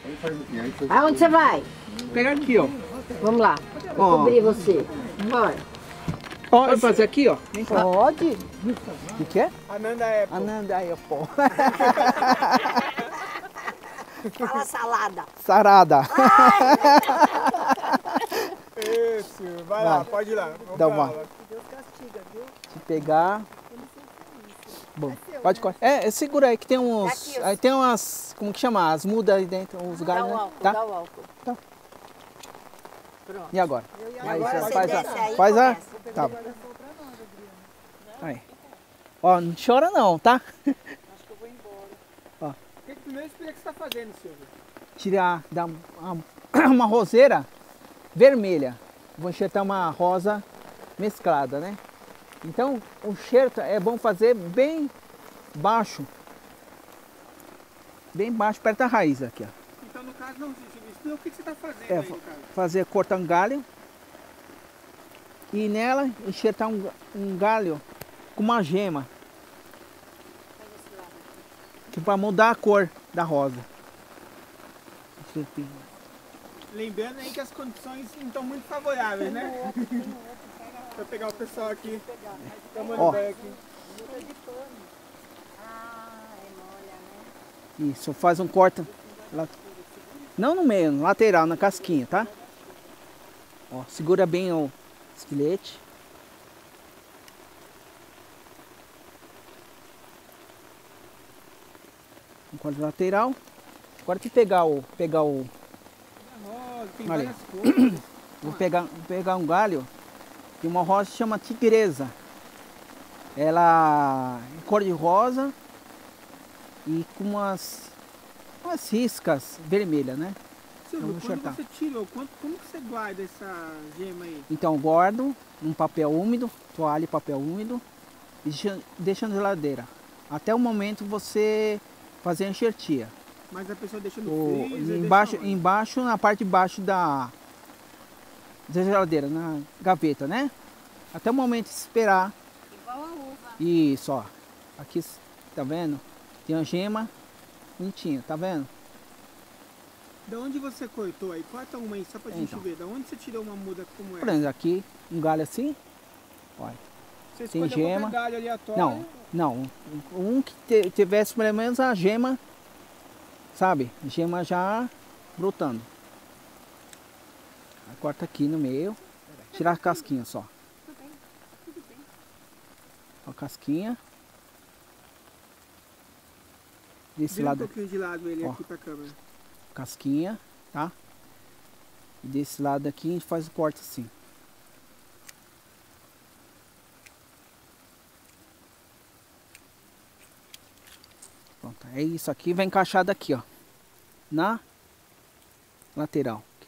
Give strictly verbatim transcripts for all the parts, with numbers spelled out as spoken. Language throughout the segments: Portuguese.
Aonde você vai? Vou pegar aqui, ó. Vamos lá. Vou Ó. cobrir você. Bora. Pode fazer aqui, ó. Vem cá. Pode. O que que é? Ananda é, pô. Ananda aí, pô. Fala salada. Sarada. Isso, vai lá, pode ir lá. Vamos Dá pra uma. aula. Se pegar. Bom, pode cortar. É, segura aí que tem uns. Aqui, ó. Aí tem umas. Como que chama? As mudas aí dentro, os Dá galhos, o né? álcool, Tá? dá o álcool. Tá. Pronto. E agora? Aí, Agora já você faz desce a. aí e Faz a. começa. Tá. Aí. Ó, não chora não, tá? Tem que primeiro explicar o que você está fazendo, Silvio. Tirar, dar uma, uma roseira vermelha. Vou enxertar uma rosa mesclada, né? Então, o enxerto é bom fazer bem baixo. Bem baixo, perto da raiz aqui, ó. Então, no caso, não, Silvio, explica o que você está fazendo É, aí, no caso. fazer cortar um galho. E nela, enxertar um, um galho com uma gema. Que para mudar a cor da rosa. Lembrando aí que as condições não estão muito favoráveis, né? Pra pegar o pessoal aqui. Tomando Ó. banho aqui. Isso, faz um corte. lá- Não no meio, no lateral, na casquinha, tá? Ó, segura bem o esquilete. Um corte lateral. Agora que pegar o. Pegar o. Rosa, tem Olha várias cores. Vou pegar, vou pegar um galho. Tem uma rosa que chama tigresa. Ela é cor de rosa e com umas, umas riscas vermelhas, né? Silvio, Vamos quando enxertar. você tirou, quanto, como que você guarda essa gema aí? Então guardo um papel úmido, toalha e papel úmido e deixa, deixa na geladeira. Até o momento você fazer a enxertia. Mas a pessoa deixa no O, freezer, embaixo, deixa onde? embaixo, na parte de baixo da, da geladeira, na gaveta, né? Até o momento de esperar. Igual a uva. Isso, ó. Aqui, tá vendo? Tem uma gema bonitinha, tá vendo? Da onde você cortou aí? Corta uma aí, só pra gente Então. ver. Da onde você tirou uma muda como Por essa? exemplo, aqui, um galho assim. Olha. Você tem escolheu gema. qualquer galho aleatório? Não, não. Um que te- tivesse pelo menos a gema, sabe? Gema já brotando. Aí corta aqui no meio. Tirar a casquinha só. Ó, a casquinha. Desse Vira um lado, pouquinho de lado ele Ó. aqui pra câmera. casquinha, tá? E desse lado aqui a gente faz o corte assim. Pronto, é isso aqui, vai encaixado aqui, ó. Na lateral. Aqui.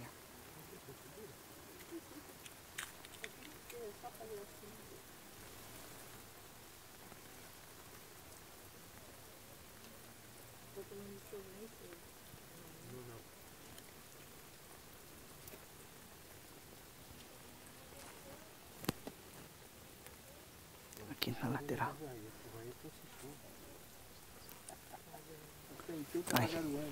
Aqui na lateral. Aí,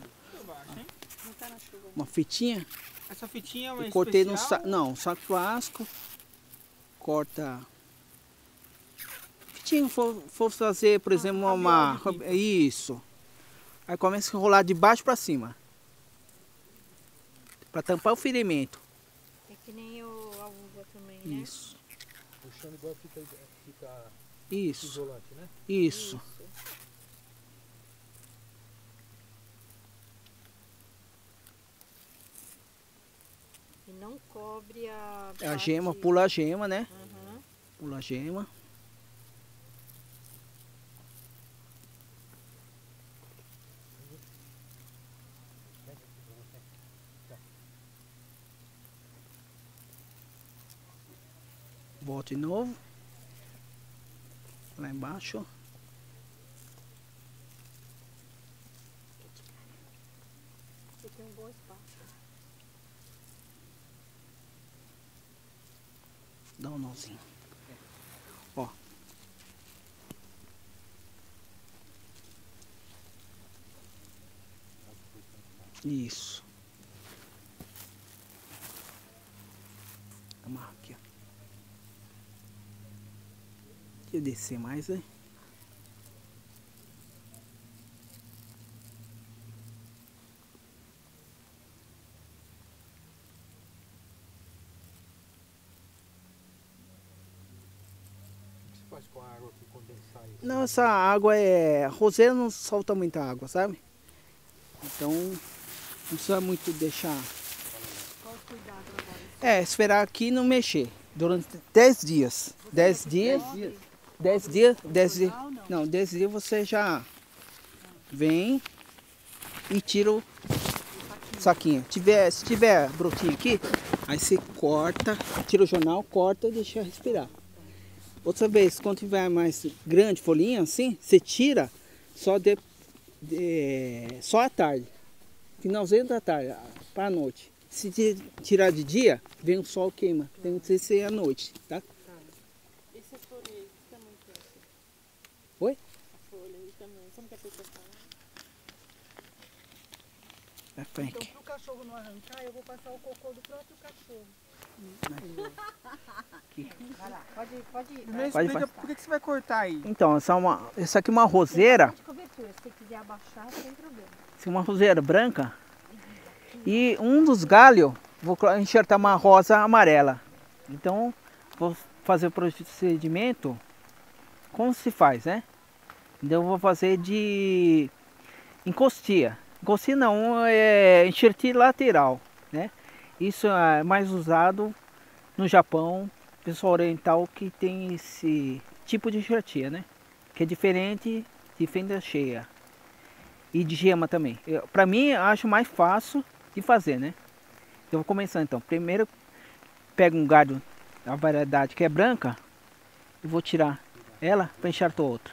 uma fitinha. Essa fitinha é uma Eu cortei no especial? saco. Não, saco plástico. Corta. Fitinha, for, for fazer, por exemplo, uma. rabiol de Isso. Aí começa a enrolar de baixo pra cima. Pra tampar o ferimento. É que nem o, a uva também, né? Isso. Puxando igual fica, fica Isso. isolante, né? Isso. E não cobre a. É a parte- gema, pula a gema, né? Aham. Pula a gema. Volta de novo. Lá embaixo. Você tem um bom espaço. Dá um nozinho. Ó. Isso. Amarra aqui, ó. Deixa eu descer mais, né? O que você faz com a água que condensar isso? Não, essa água é... A roseira não solta muita água, sabe? Então, não precisa muito deixar... Qual o cuidado agora? É, esperar aqui e não mexer. Durante dez dias. dez dias. dez dias. dez dias. Não, dez dias você já vem e tira o saquinho. Tiver, se tiver brotinho aqui, aí você corta, tira o jornal, corta e deixa respirar. Outra vez, quando tiver mais grande, folhinha assim, você tira só, de, de, só à tarde. Finalzinho da tarde, para a noite. Se tirar de dia, vem o sol queima. Tem que ser à noite, tá? Esse folha aí, que tamanho que é esse? Oi? A folha aí também. Como que a pessoa fala? É Frank. Então, pro cachorro não arrancar, eu vou passar o cocô do próprio cachorro. Vai lá, pode ir, pode ir. Primeiro Pode, explica pode. por que que você vai cortar aí. Então, essa é uma, essa aqui é uma roseira. De cobertura, se você quiser abaixar, sem problema. Essa é uma roseira branca. E um dos galhos, vou enxertar uma rosa amarela. Então, vou fazer o procedimento como se faz, né? Então, eu vou fazer de encostia. Encostia não, é enxertia lateral, né? Isso é mais usado no Japão, pessoal oriental que tem esse tipo de enxertia, né? Que é diferente de fenda cheia e de gema também. Para mim, eu acho mais fácil de fazer, né? Eu vou começar então. Primeiro, pego um galho da variedade que é branca e vou tirar ela para enxertar outra.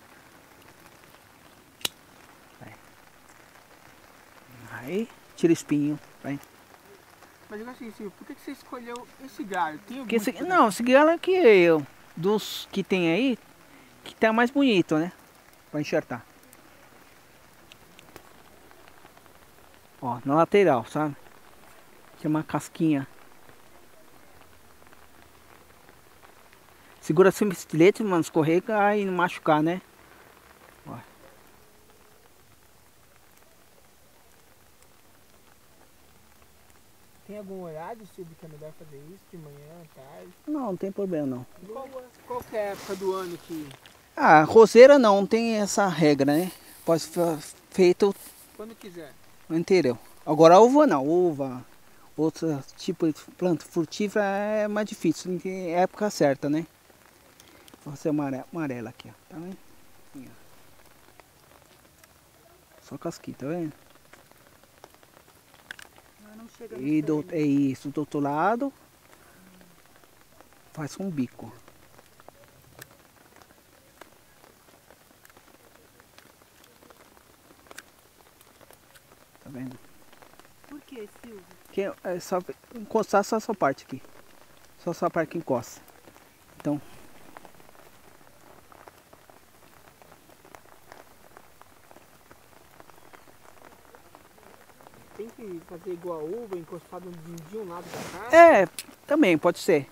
Aí, tira o espinho. Vai. Mas eu assim, Silvio, por que que você escolheu esse galho? Tem alguma Que esse, explicação? não, esse galho aqui é eu, dos que tem aí, que tá mais bonito, né? Para enxertar. Ó, na lateral, sabe? Tem uma casquinha. Segura assim o estilete, mano, escorrega e não machucar, né? Ó. Tem algum horário, Silvio, que é melhor fazer isso? De manhã, tarde? Não, não tem problema não. Qual, qual que é a época do ano que... Ah, roseira não, não tem essa regra, né? Pode ser feito Quando quiser. inteiro. Agora uva não, uva, outro tipo de planta frutífera é mais difícil, não tem época certa, né? Vou fazer amarela, amarela aqui, ó. Tá vendo? Assim, ó. Só casquinha, tá vendo? Ela não chega no E do, cerne. é isso, do outro lado faz um bico. Tá vendo? Por que, Silvio? Que é só encostar só essa parte aqui. Só essa parte que encosta. Então, Tem que fazer igual a uva, encostado de um lado da casa? é, também pode ser.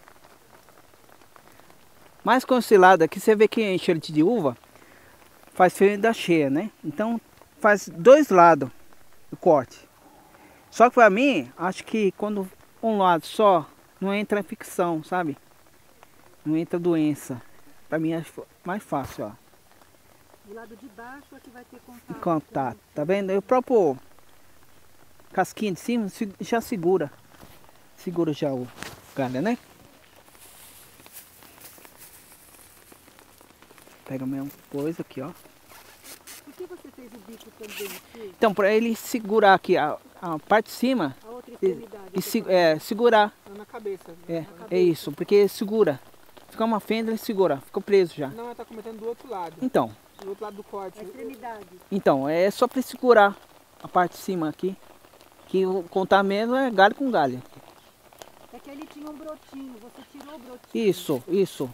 Mas com esse lado aqui, você vê que é enxerto de uva faz fenda cheia, né? Então, faz dois lados do corte. Só que pra mim, acho que quando um lado só, não entra infecção, sabe? Não entra doença. Pra mim é mais fácil, ó. Do lado de baixo é que vai ter contato. Contato, tá vendo? E o próprio casquinha de cima se- já segura. Segura já o galho, né? Pega a mesma coisa aqui, ó. Por que você fez o bico também aqui? Então, para ele segurar aqui a, a parte de cima A outra e, extremidade. e se- é, segurar. Não, na cabeça. É, é isso, porque segura. Fica uma fenda e segura, fica preso já. Não, ela tá cometendo do outro lado. Então, Do outro lado do corte. A extremidade. então é só para segurar a parte de cima aqui. Que o contar mesmo é galho com galho. É que ele tinha um brotinho, você tirou o brotinho. Isso, isso.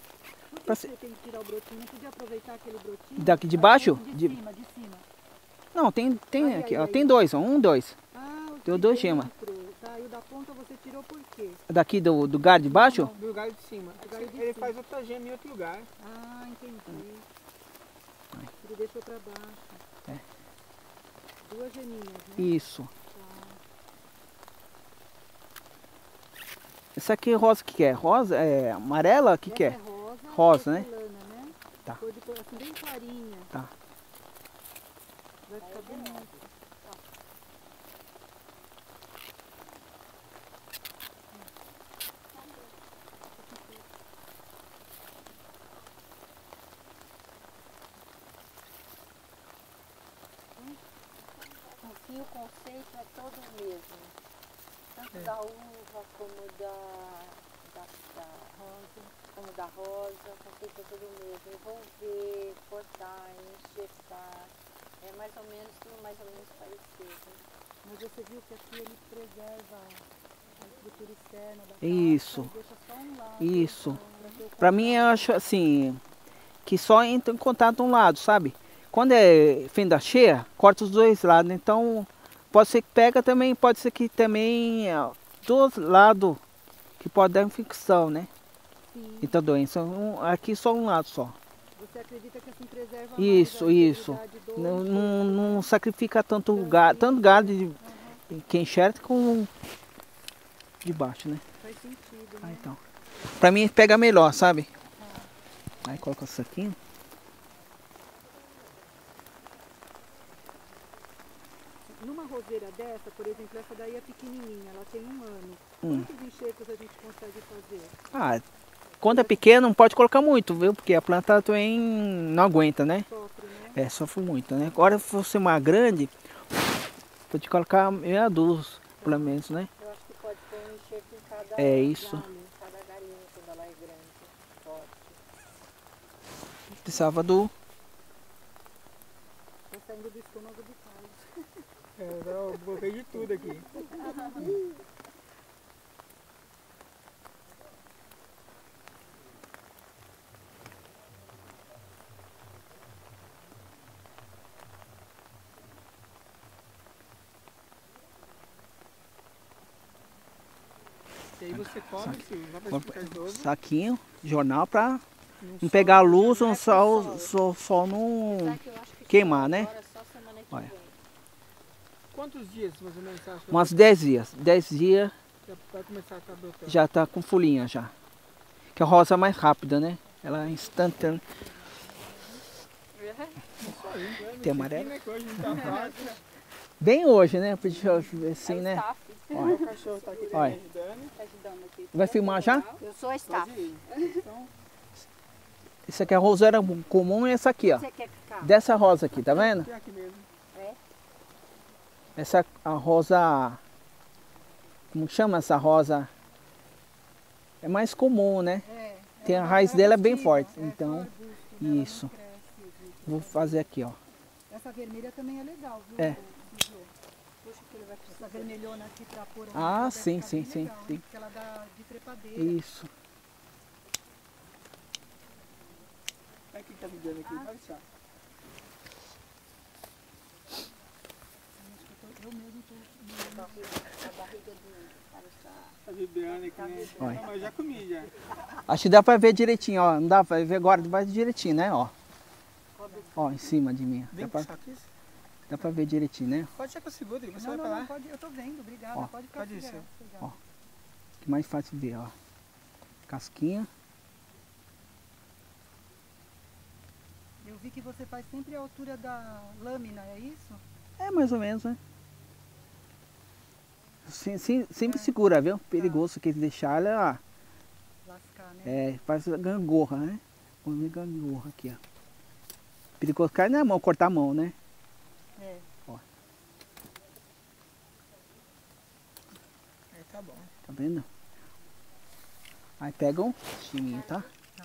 Por que pra você tem que tirar o brotinho? Não podia aproveitar aquele brotinho? Daqui de baixo? De, De- cima, de cima. Não, tem, tem Aí, aqui, aí, ó. aí. Tem dois, ó. Um, dois. Ah, o Deu de dois gemas. dentro. Tá, e o da ponta você tirou por quê? Daqui do, do galho de baixo? Do lugar de cima. lugar de Ele cima. faz outra gema em outro lugar. Ah, entendi. Ele deixou pra baixo. É. Duas geminhas, né? Isso. Tá. Essa aqui rosa, o que que é? Rosa? É amarela? O que que é? Essa é rosa. Rosa, né? porcelana, né? Tá. Cor de cor, assim, bem clarinha. Tá. Vai ficar bonito. Enfim, o conceito é todo o mesmo. Tanto da uva como da, da, da rosa, como da rosa, o conceito é todo o mesmo. Envolver, cortar, enxertar, é mais ou menos tudo mais ou menos parecido. Mas você viu que aqui ele preserva a estrutura externa da casca Isso. e deixa só um lado. Isso. pra ter o Pra mim, eu acho assim, que só entra em contato um lado, sabe? Quando é fenda cheia, corta os dois lados. Então, pode ser que pega também, pode ser que também, ó, dos lados, que pode dar infecção, né? Sim. Então, doença. Um, aqui só um lado só. Você acredita que assim preserva Isso, mais a isso. integridade do Não, enxerto, não, né? não sacrifica tanto gado, tanto gado de, que enxerta com de baixo, né? Faz sentido, Ah, né? então. Pra mim pega melhor, sabe? Aí coloca isso aqui. Numa roseira dessa, por exemplo, essa daí é pequenininha, ela tem um ano. Hum. Quantos enxertos a gente consegue fazer? Ah, quando é pequeno não pode colocar muito, viu? Porque a planta também não aguenta, né? Sofre, né? É, sofre muito, né? Agora se fosse uma grande, pode colocar meia dúzia, pelo menos, né? Eu acho que pode pôr um enxerto em cada É isso. galho, em cada galinha quando ela é grande, forte. Precisava do. Tá saindo do estômago do Carlos. É, eu botei de tudo aqui. E aí você cobre, Silvio, vai pra ficar de ovo. Saquinho, jornal pra Não não sobe, pegar a luz, Não um é com sol, sol. sol, sol não Apesar que eu acho que queimar, só né? agora, só semana que Olha. vem. Quantos dias mais ou menos você acha que Umas dez dias. dez dias já vai começar a estar brotando? já tá com folhinha já. Que a rosa é mais rápida, né? Ela é instantânea. Tem amarelo? Né, que hoje não tá fácil. Bem hoje, né? Deixa eu ver assim, né? Staff, O cachorro tá aqui Olha. me ajudando. tá ajudando aqui. Vai filmar já? Eu sou a staff. Pode ir. Então, Isso aqui é a roseira comum e essa aqui, ó. Você quer ficar? Dessa rosa aqui, tá vendo? tem aqui mesmo. É? Essa é a rosa. Como chama essa rosa? É mais comum, né? É. Tem a ela raiz é dela é bem arbustiva, forte, é então, só arbusto, né? Ela não isso. cresce. Vou fazer aqui, ó. Essa vermelha também é legal, viu? É. Ciju? Puxa que ele vai precisar. Essa vermelhona aqui pra pôr Ah, ela deve sim, ficar sim, bem sim, legal, sim. né? Porque ela dá de trepadeira. Isso. Olha quem tá vibrando aqui, olha só. Eu mesmo tô... A barriga do cara está... Tá vibrando aqui, né? Olha. Não, mas eu já comi já. Acho que dá pra ver direitinho, ó. Não dá pra ver agora, vai direitinho, né? Ó. Ó, em cima de mim. Vem Dá com pra, isso aqui. dá pra ver direitinho, né? Pode ser que eu seguro, você Não, vai não, pra lá. não, pode, eu tô vendo, obrigada. Ó, pode ficar pode ir, sossegado, seu. sossegado. Que mais fácil de ver, ó. Casquinha. Eu vi que você faz sempre a altura da lâmina, é isso? É mais ou menos, né? Sim, sim, sempre segura, viu? Perigoso que deixar ela, Lascar, né? é, faz gangorra, né? Põe gangorra aqui, ó. Perigoso cair na mão, cortar a mão, né? É. Aí tá bom. Tá vendo? Aí pega um chiminho, tá? Tá.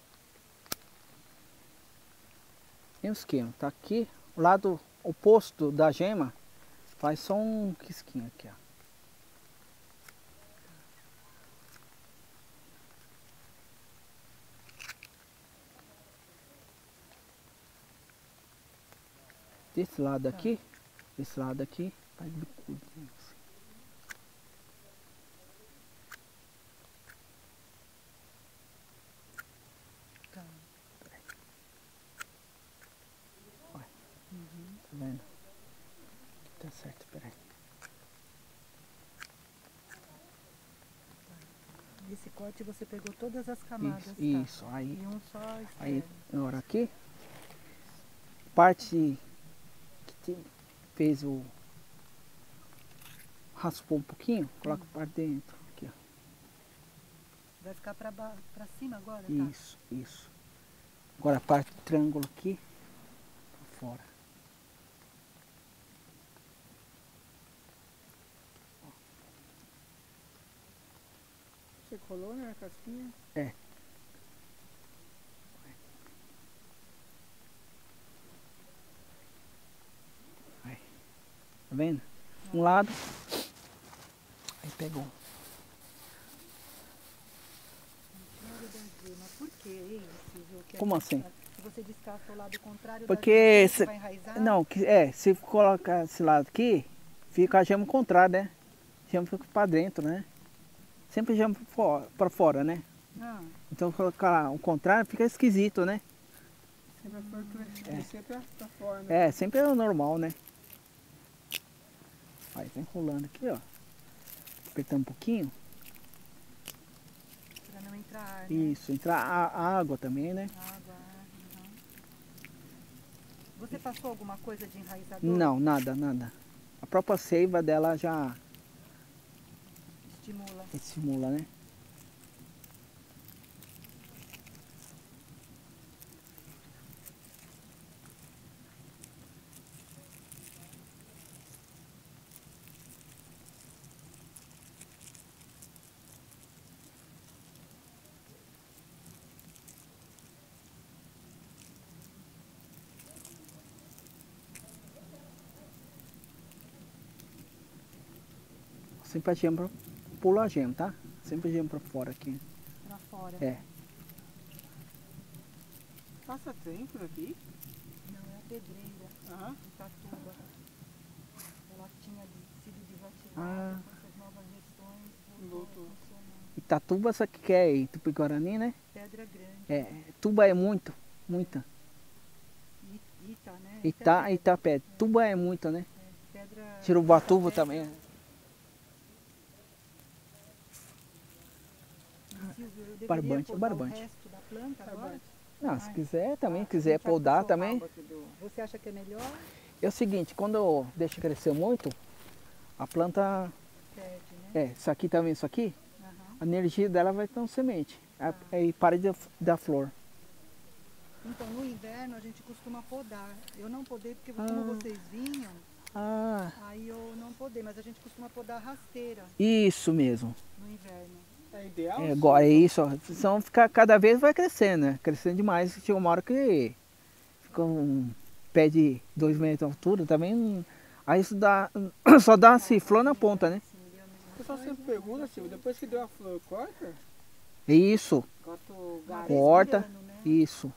Tem um esquema, tá aqui, o lado oposto da gema, faz só um quisquinho aqui, ó. Desse lado aqui, desse lado aqui, tá bicudo. Assim. Tá. Olha, Uhum. tá vendo? Tá certo, peraí. Esse corte você pegou todas as camadas, Isso, tá? isso, aí, E um só aí, externo. agora aqui, parte que te- fez o, raspou um pouquinho, coloca para dentro, aqui, ó. Vai ficar pra, ba... pra cima agora, tá? Isso, isso. Agora a parte do triângulo aqui, pra fora. Você colou, né, a casquinha? É. Aí. Tá vendo? Um lado. Aí pegou. Mas por que, hein, Silvio? Que Como a- assim? Se você descasca o lado contrário Porque da se, gema, vai enraizar? não, que- é, se colocar esse lado aqui, fica a gema contrária, né? A gema fica para dentro, né? Sempre gema para fora, pra fora, né? Ah, Então colocar o contrário fica esquisito, né? Sempre foi crescer, crescer pra, pra fora, né? É, sempre é o normal, né? Aí vai enrolando aqui, ó. Apertando um pouquinho. pra não entrar ar, né? Isso, entrar a, a água também, né? Água, ar, uhum. Você passou alguma coisa de enraizador? Não, nada, nada. A própria seiva dela já Estimula. estimula, né? Sempre a gema, pula a gema, tá? Sempre a gema pra fora aqui. Pra fora. É. Passa trem por aqui? Não, é a pedreira Aham. de Tatuba. Ela tinha de- sido desativada Ah. com essas novas gestões. Voltou Voltou. a funcionar. Itatuba, essa que é Tupi-Guarani, né? Pedra grande. É, tuba é muito, muita. I- Ita, né? Ita, é Itapé, tuba é muito, né? pedra. Tirubatuba pedra- também. Silvio, eu deveria Barbante, é podar barbante. o resto da planta agora? Barbante. Não, se Ai. quiser também, Ah, quiser deixa podar puxar o também. rabo aqui do- Você acha que é melhor? É o seguinte, quando eu deixo crescer muito, a planta, Perde, né? é, isso aqui também, isso aqui, Aham. a energia dela vai ter um semente. Aí- Aí para de dar flor. Então, no inverno a gente costuma podar. Eu não podei porque Ah. como vocês vinham, Ah, aí eu não podei, mas a gente costuma podar rasteira isso mesmo. no inverno. É ideal? É, agora é isso, ó. Senão fica, cada vez vai crescendo, né? Crescendo demais. Chega uma hora que fica um pé de dois metros de altura também. não- Aí isso dá, só dá assim, flor na ponta, né? Assim, deu O pessoal sempre pergunta, Silvio, depois que deu a flor, corta? É isso, Corta o uma galho. vez por corta. ano, né? isso.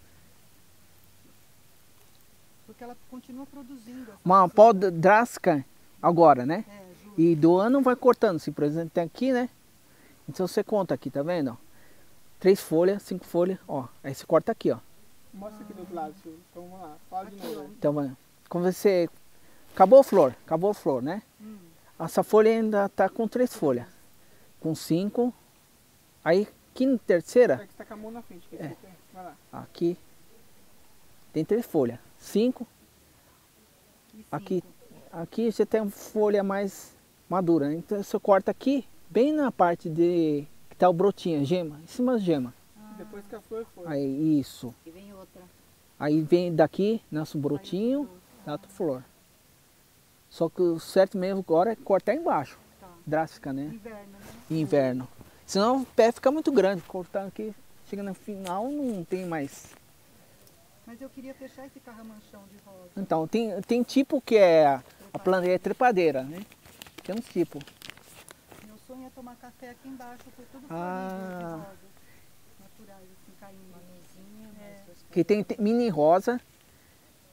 Porque ela continua produzindo. essa Uma flor. poda drástica agora, né? É, juro. E do ano vai cortando. Se, por exemplo, tem aqui, né? Então você conta aqui, tá vendo? ó? Três folhas, cinco folhas, ó. Aí você corta aqui, ó. Mostra aqui do outro lado, Silvio. Então vamos lá, fala de Aqui, novo. ó. Então, vai- quando você... Acabou a flor, acabou a flor, né? Hum. Essa folha ainda tá com três folhas. Com cinco. Aí, aqui na terceira, É que você tá com a mão na frente. Que É. você tem. Vai lá. aqui, tem três folhas. Cinco. E Aqui, cinco. aqui você tem folha mais madura. Então você corta aqui, bem na parte de que tá o brotinho, a gema, em cima da gema. Depois que a flor foi. Aí isso. E vem outra. Aí vem daqui, nasce um brotinho, dá outra flor. Só que o certo mesmo agora é cortar embaixo. Tá. Drástica, né? Inverno, né? Inverno. Senão o pé fica muito grande. Cortar aqui, chega no final, não tem mais. Mas eu queria fechar esse carramanchão de rosa. Então, tem, tem tipo que é a, a planta é trepadeira, né? Tem uns tipos. Meu sonho é tomar café aqui embaixo, por tudo Ah. florido de rosas naturais, assim, caindo. Uma mesinha, É. mais duas Que tem, tem mini rosa,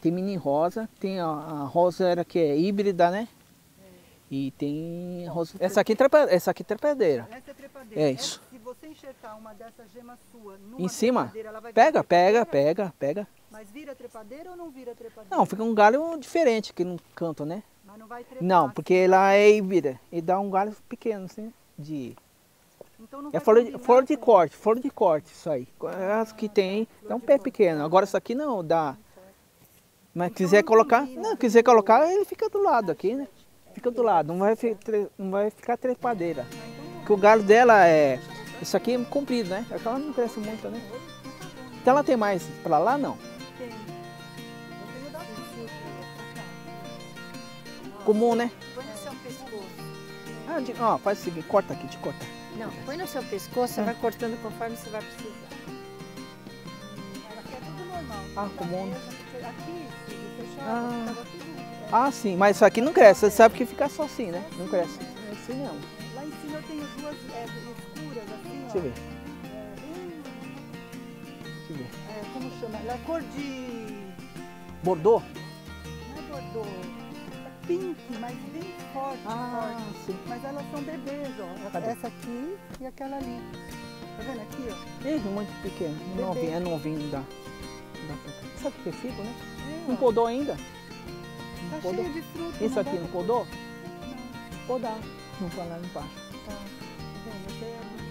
Tem mini rosa, tem a, a rosa era que é híbrida, né? E tem rosa. Essa aqui é trepa, essa aqui é trepadeira. Essa é trepadeira. É isso. Essa, se você enxertar uma dessas gemas sua numa Em cima, trepadeira, ela vai pega, virar pega, trepadeira? pega, pega. Mas vira trepadeira ou não vira trepadeira? Não, fica um galho diferente aqui no canto, né? Mas não vai trepar. Não, porque ela é híbrida e dá um galho pequeno, assim, de... Então não É vai flor de, combinar flor de com- corte, flor de corte isso aí. As que tem, dá um pé pequeno. Agora isso aqui não dá. Mas Então quiser não colocar, combina, não, né? quiser colocar, ele fica do lado aqui, né? Fica do lado, não vai, fi- tre- não vai ficar trepadeira. Porque o galho dela é, isso aqui é comprido, né? Aquela não cresce muito, né? Então ela tem mais pra lá, não? Tem. Eu tenho da Comum, né? Põe no seu pescoço. Ah, de- ó, faz o seguinte, corta aqui, te corta. Não, põe no seu pescoço, você vai cortando conforme você vai precisar. Aqui é tudo normal. Ah, Da comum. mesa, porque aqui, se fechava, Ah. tava tudo... é, Ah, sim, mas isso aqui não cresce, você sabe que fica só assim, né? Não cresce. É assim mesmo. Lá em cima eu tenho duas é, escuras, assim, Deixa eu ó. ver, É, bem- deixa eu ver. é, como chama? Ela é cor de... Bordô? Não é bordô. É pink, mas bem forte, Ah, forte. sim. Mas elas são bebês, ó. Cadê? Essa aqui e aquela ali. Tá vendo aqui, ó? Ih, muito pequeno, Bebê. novinho, é novinho, não dá. Não dá pra- Sabe o que é figo, né? É, Não ó. podou ainda? Tá Não podou? cheio de fruta. Isso não aqui dá não pra- podou? Não, Podar. Não foi lá embaixo. tá. Tá vendo? Esse é